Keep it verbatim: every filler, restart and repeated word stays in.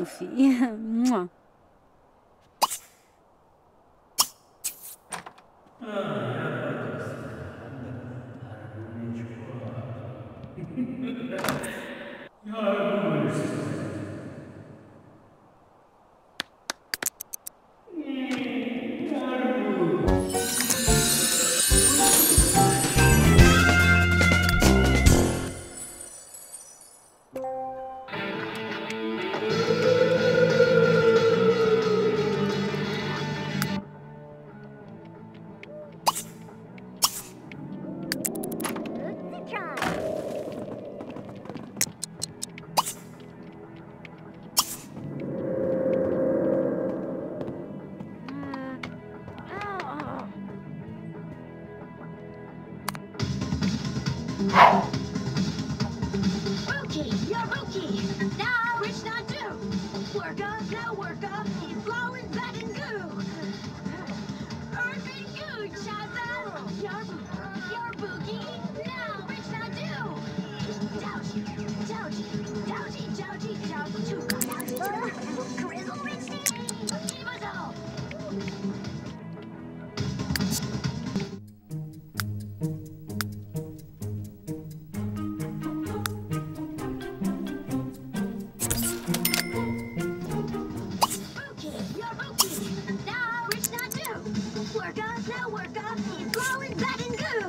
goofy. Mwah. Rookie, you're rookie. Now it's not due. Work up, now work up. He's blowing bad and goo. Earthy goo, Chazza. You're, you're boogie. Now it's not due. Doughty, doughty, doughty, doughty, doughty, two. Doughty, two. Grizzle, Richie. Give us all. Work up, now work up, he's blowing bad and goo.